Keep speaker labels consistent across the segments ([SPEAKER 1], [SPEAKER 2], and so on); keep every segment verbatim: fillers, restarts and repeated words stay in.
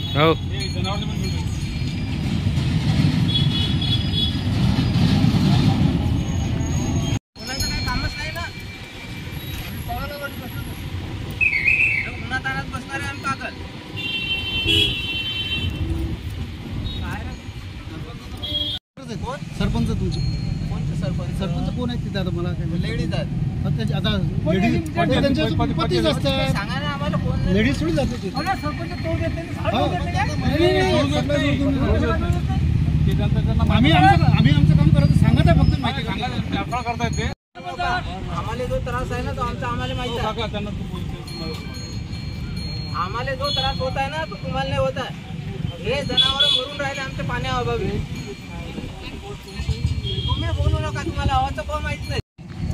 [SPEAKER 1] हो
[SPEAKER 2] सरपंच तुमचे कोणते सरपंच सरपंच कोण आहेत तिथे? आता मला लेडीज आहेत. आता लेडीज पतीच असतात. सांगा ना आम्हाला कोण लेडीज थोडी जाते तिथे. आम्ही आम्ही आमचं काम करत सांगत आहे फक्त माहिती सांगा करता येते. आम्हाला जो त्रास आहे ना तो आमचा आम्हाला माहिती आहे. आम्हाला जो त्रास होत आहे ना तो तुम्हाला नाही होत आहे. हे जनावर मरून राहिले आमच्या पाण्याअभावी. तुम्ही बोलू नका, तुम्हाला आवाजचं कोण माहित नाही.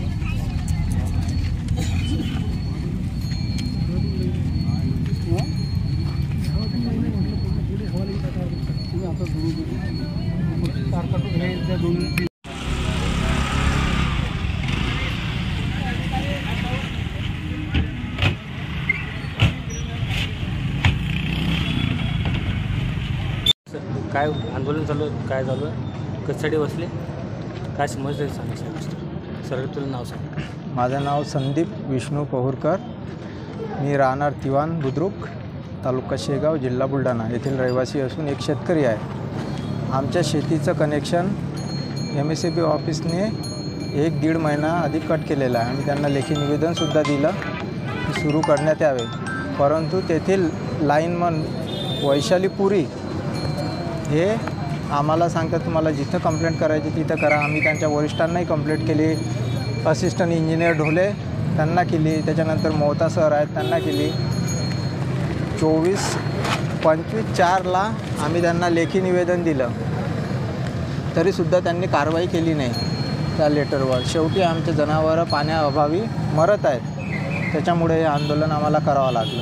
[SPEAKER 1] काय आंदोलन चालू आहे? काय चालू आहे? कचडी बसले काय समजते सांगा साहेब. सर तुला नाव सांग.
[SPEAKER 3] माझं नाव संदीप विष्णू पहुरकर. मी राहणार तिवान बुद्रुक, तालुका शेगाव, जिल्हा बुलढाणा येथील रहिवासी असून एक शेतकरी आहे. आमच्या शेतीचं connection M S C B ऑफिसने एक दीड महिना आधी कट केलेलं आहे. आम्ही त्यांना लेखी निवेदनसुद्धा दिलं की सुरू करण्यात यावे, परंतु तेथील लाईनमन वैशाली पुरी हे आम्हाला सांगतात तुम्हाला जिथं कंप्लेंट करायची तिथं करा. आम्ही त्यांच्या वरिष्ठांनाही कंप्लेंट केली. असिस्टंट इंजिनियर ढोले त्यांना केली, त्याच्यानंतर मोहता सर आहेत त्यांना केली. चोवीस पंचवीस चारला आम्ही त्यांना लेखी निवेदन दिलं, तरीसुद्धा त्यांनी कारवाई केली नाही त्या लेटरवर. शेवटी आमचे जनावरं पाण्याअभावी मरत आहेत, त्याच्यामुळे हे आंदोलन आम्हाला करावं लागलं.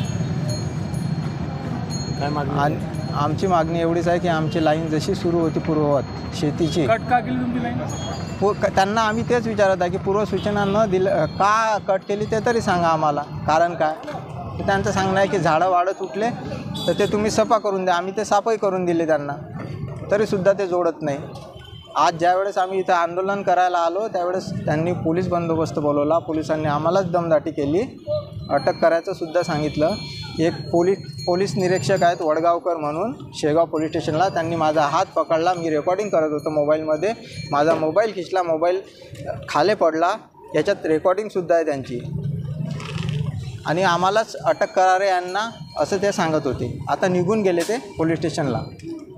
[SPEAKER 1] काय मागणी?
[SPEAKER 3] आणि आमची मागणी एवढीच आहे की आमची लाईन जशी सुरू होती पूर्ववत शेतीची,
[SPEAKER 2] कट का केली तुमची लाईन?
[SPEAKER 3] पू त्यांना आम्ही तेच विचारत आहे की पूर्वसूचना न दिलं का कट केली ते तरी सांगा आम्हाला, कारण काय. तर त्यांचं सांगणं आहे की झाडं वाढत उठले तर ते तुम्ही सफा करून द्या. आम्ही ते साफही करून दिले त्यांना, तरीसुद्धा ते जोडत नाही. आज ज्यावेळेस आम्ही इथं आंदोलन करायला आलो त्यावेळेस त्यांनी पोलीस बंदोबस्त बोलवला. पोलिसांनी आम्हालाच दमदाटी केली, अटक करायचं सुद्धा सांगितलं. एक पोलीस पोलीस निरीक्षक आहेत वडगावकर म्हणून शेगाव पोलीस स्टेशनला, त्यांनी माझा हात पकडला. मी रेकॉर्डिंग करत होतो मोबाईलमध्ये, माझा मोबाईल खिचला, मोबाईल खाली पडला. याच्यात रेकॉर्डिंगसुद्धा आहे त्यांची. आणि आम्हालाच अटक करा रे यांना असं ते सांगत होते. आता निघून गेले ते पोलीस स्टेशनला.